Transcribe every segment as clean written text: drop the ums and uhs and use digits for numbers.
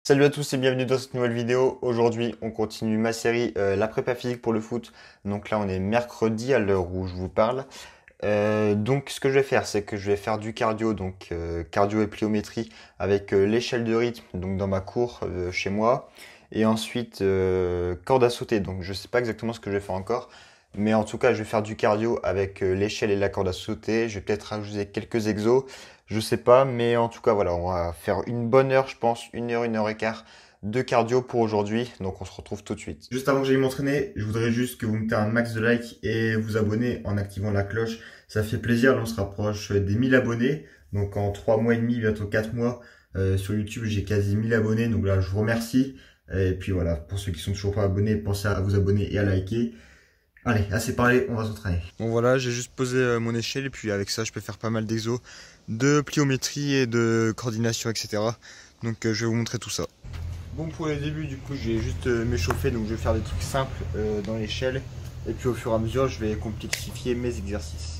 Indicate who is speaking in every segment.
Speaker 1: Salut à tous et bienvenue dans cette nouvelle vidéo. Aujourd'hui, on continue ma série La prépa physique pour le foot. Donc là, on est mercredi à l'heure où je vous parle. Donc ce que je vais faire, c'est que je vais faire du cardio, donc cardio et pliométrie avec l'échelle de rythme, donc dans ma cour chez moi. Et ensuite, corde à sauter. Donc je sais pas exactement ce que je vais faire encore. Mais en tout cas, je vais faire du cardio avec l'échelle et la corde à sauter. Je vais peut-être rajouter quelques exos. Je sais pas, mais en tout cas, voilà, on va faire une bonne heure, je pense, une heure et quart de cardio pour aujourd'hui. Donc on se retrouve tout de suite. Juste avant que j'aille m'entraîner, je voudrais juste que vous mettez un max de likes et vous abonnez en activant la cloche. Ça fait plaisir, là on se rapproche des 1000 abonnés. Donc en 3 mois et demi, bientôt 4 mois, sur YouTube, j'ai quasi 1000 abonnés. Donc là, je vous remercie. Et puis voilà, pour ceux qui sont toujours pas abonnés, pensez à vous abonner et à liker. Allez, assez parlé, on va s'entraîner. Bon voilà, j'ai juste posé mon échelle et puis avec ça, je peux faire pas mal d'exos, de pliométrie et de coordination, etc. Donc je vais vous montrer tout ça. Bon, pour les débuts, du coup, je vais juste m'échauffer, donc je vais faire des trucs simples dans l'échelle. Et puis au fur et à mesure, je vais complexifier mes exercices.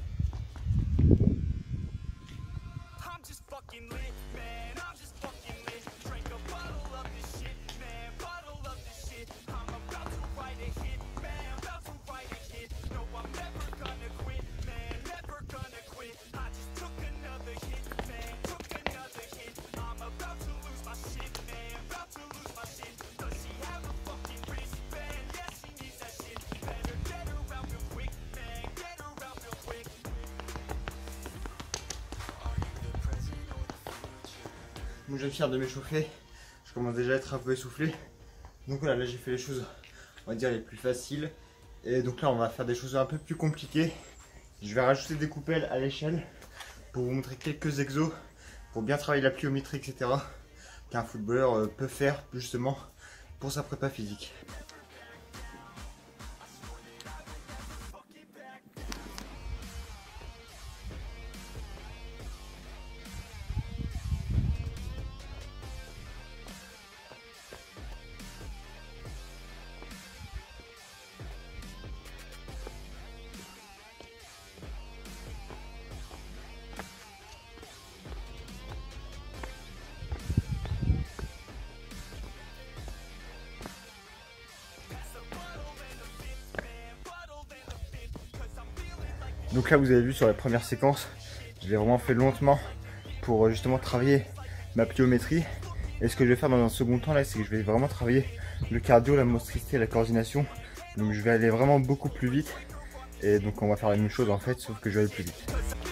Speaker 1: Donc je viens de m'échauffer, je commence déjà à être un peu essoufflé. Donc voilà, là j'ai fait les choses, on va dire, les plus faciles. Et donc là on va faire des choses un peu plus compliquées. Je vais rajouter des coupelles à l'échelle pour vous montrer quelques exos pour bien travailler la pliométrie, etc. qu'un footballeur peut faire justement pour sa prépa physique. Donc là vous avez vu sur la première séquence, je l'ai vraiment fait lentement pour justement travailler ma pliométrie. Et ce que je vais faire dans un second temps là, c'est que je vais vraiment travailler le cardio, la motricité, la coordination. Donc je vais aller vraiment beaucoup plus vite. Et donc on va faire la même chose en fait, sauf que je vais aller plus vite.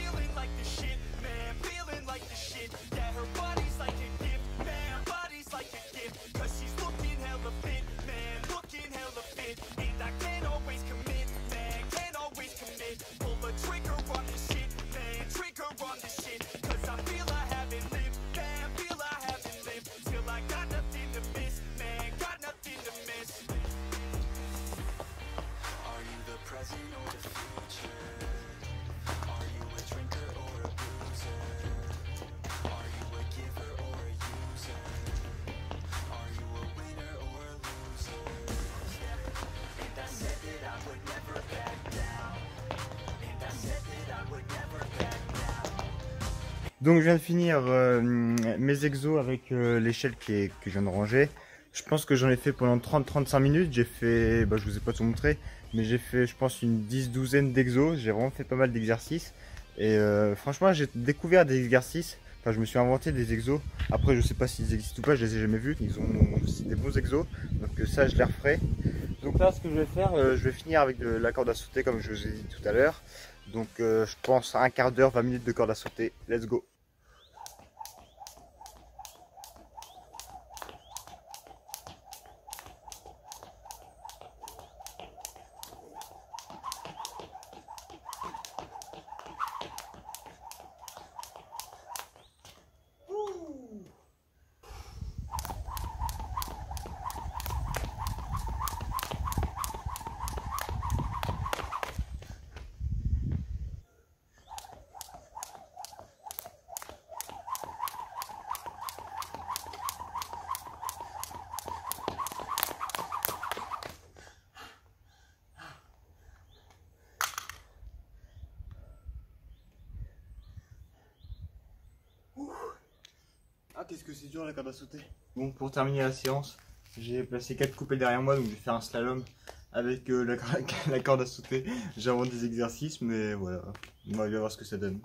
Speaker 1: Donc je viens de finir mes exos avec l'échelle que je viens de ranger. Je pense que j'en ai fait pendant 30-35 minutes. J'ai fait, je vous ai pas tout montré, mais j'ai fait je pense une douzaine d'exos. J'ai vraiment fait pas mal d'exercices. Et franchement j'ai découvert des exercices. Enfin je me suis inventé des exos. Après je sais pas s'ils existent ou pas, je les ai jamais vus. Ils ont aussi des bons exos. Donc ça je les referai. Donc là ce que je vais faire, je vais finir avec de la corde à sauter comme je vous ai dit tout à l'heure. Donc je pense un quart d'heure, 20 minutes de corde à sauter. Let's go! qu'est-ce que c'est dur la corde à sauter. Bon, pour terminer la séance, j'ai placé 4 coupées derrière moi, donc je vais faire un slalom avec la corde à sauter. J'invente des exercices, mais voilà, on va bien voir ce que ça donne.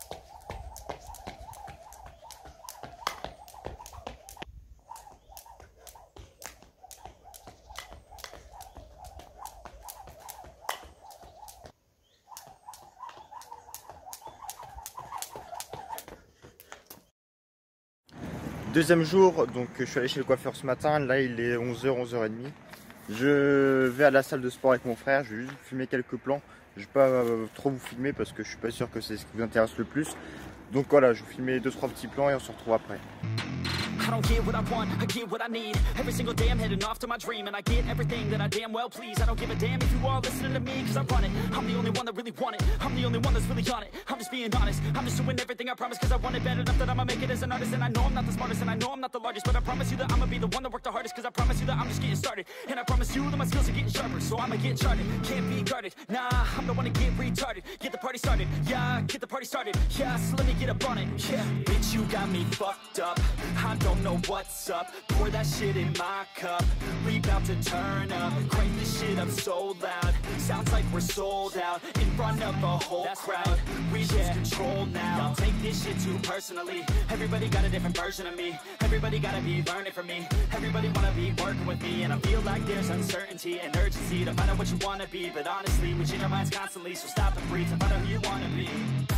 Speaker 1: Deuxième jour, donc je suis allé chez le coiffeur ce matin, là il est 11h, 11h30. Je vais à la salle de sport avec mon frère, je vais juste filmer quelques plans. Je ne vais pas trop vous filmer parce que je suis pas sûr que c'est ce qui vous intéresse le plus. Donc voilà, je vais vous filmer 2-3 petits plans et on se retrouve après.
Speaker 2: I don't get what I want, I get what I need. Every single day I'm heading off to my dream, and I get everything that I damn well please. I don't give a damn if you all listening to me, cause I run it. I'm the only one that really want it, I'm the only one that's really on it. I'm just being honest, I'm just doing everything I promise, cause I want it bad enough that I'ma make it as an artist. And I know I'm not the smartest, and I know I'm not the largest, but I promise you that I'ma be the one that worked the hardest, cause I promise you that I'm just getting started. And I promise you that my skills are getting sharper, so I'ma get charted. Can't be guarded, nah, I'm the one to get retarded. Get the party started, yeah, get the party started. Yeah, so let me get up on it, yeah. Bitch, you got me fucked up, I don't know what's up. Pour that shit in my cup, we bout to turn up. Crank this shit up so loud, sounds like we're sold out. In front of a whole crowd, we lose control now. I'll take this shit too personally. Everybody got a different version of me, everybody gotta be learning from me. Everybody wanna be working with me, and I feel like there's uncertainty and urgency to find out what you wanna be. But honestly, we change our minds constantly, so stop and breathe to find out who you wanna be.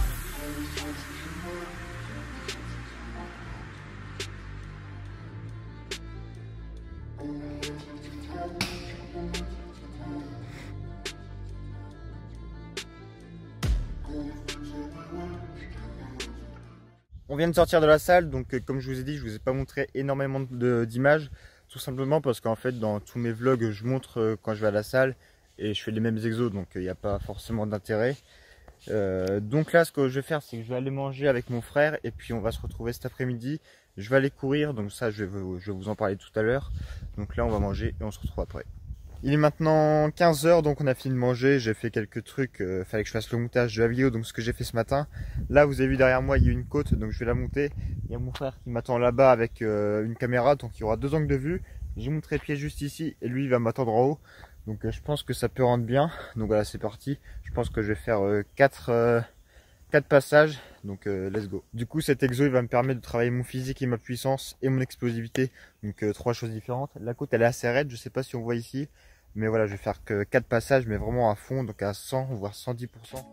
Speaker 1: On vient de sortir de la salle, donc comme je vous ai dit, je vous ai pas montré énormément d'images, tout simplement parce qu'en fait dans tous mes vlogs je montre quand je vais à la salle et je fais les mêmes exos, donc il n'y a pas forcément d'intérêt. Donc là ce que je vais faire, c'est que je vais aller manger avec mon frère et puis on va se retrouver cet après-midi. Je vais aller courir, donc ça je vais vous en parler tout à l'heure. Donc là on va manger et on se retrouve après. Il est maintenant 15 h, donc on a fini de manger. J'ai fait quelques trucs, fallait que je fasse le montage de la vidéo, donc ce que j'ai fait ce matin. Là vous avez vu derrière moi il y a une côte, donc je vais la monter. Il y a mon frère qui m'attend là-bas avec une caméra, donc il y aura 2 angles de vue. J'ai mon trépied juste ici et lui il va m'attendre en haut. Donc je pense que ça peut rendre bien. Donc voilà, c'est parti. Je pense que je vais faire 4 passages, donc let's go. Du coup cet exo il va me permettre de travailler mon physique et ma puissance et mon explosivité, donc 3 choses différentes. La côte elle est assez raide, je sais pas si on voit ici, mais voilà, je vais faire que 4 passages mais vraiment à fond, donc à 100 voire 110%.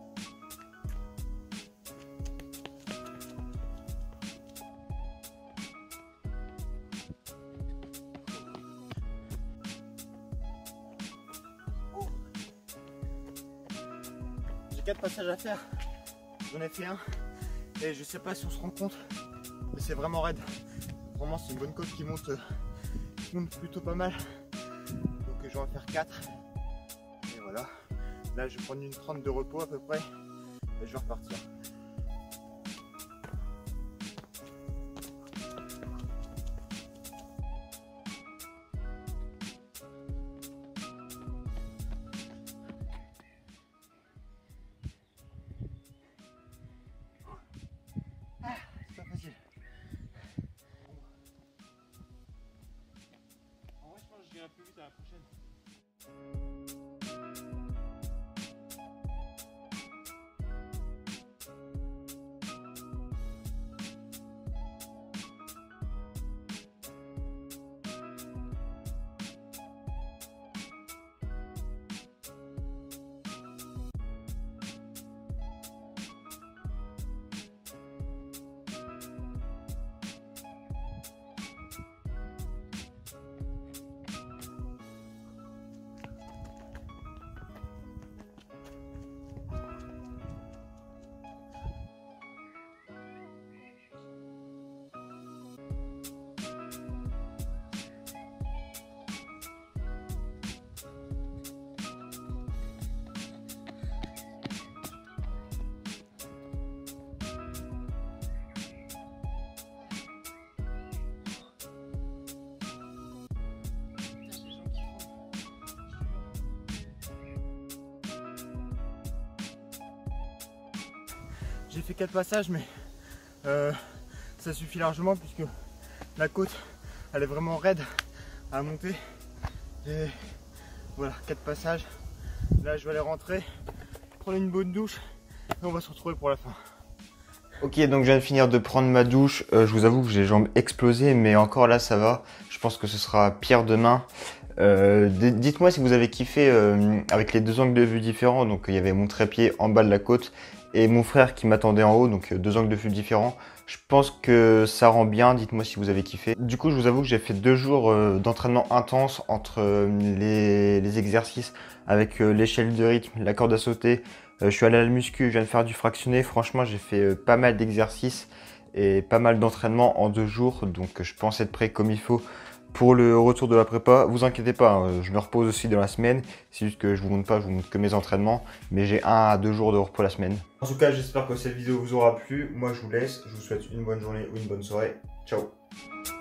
Speaker 1: J'ai 4 passages à faire. J'en ai fait un et je sais pas si on se rend compte, mais c'est vraiment raide. Vraiment c'est une bonne côte qui monte plutôt pas mal. Donc je vais en faire 4. Et voilà. Là je vais prendre une 30 de repos à peu près et je vais repartir. Plus vite à la prochaine. J'ai fait 4 passages, mais ça suffit largement puisque La côte, elle est vraiment raide à monter. Et voilà, 4 passages. Là, je vais aller rentrer, prendre une bonne douche et on va se retrouver pour la fin. Ok, donc je viens de finir de prendre ma douche. Je vous avoue que j'ai les jambes explosées, mais encore là, ça va. Je pense que ce sera pire demain. Dites-moi si vous avez kiffé avec les 2 angles de vue différents. Donc il y avait mon trépied en bas de la côte et mon frère qui m'attendait en haut, donc 2 angles de vue différents. Je pense que ça rend bien, dites-moi si vous avez kiffé. Du coup, je vous avoue que j'ai fait 2 jours d'entraînement intense entre les exercices avec l'échelle de rythme, la corde à sauter. Je suis allé à la muscu, je viens de faire du fractionné. Franchement, j'ai fait pas mal d'exercices et pas mal d'entraînement en 2 jours. Donc je pense être prêt comme il faut pour le retour de la prépa. Vous inquiétez pas, hein, je me repose aussi dans la semaine. C'est juste que je vous montre pas, je vous montre que mes entraînements. Mais j'ai 1 à 2 jours de repos la semaine. En tout cas, j'espère que cette vidéo vous aura plu. Moi, je vous laisse. Je vous souhaite une bonne journée ou une bonne soirée. Ciao!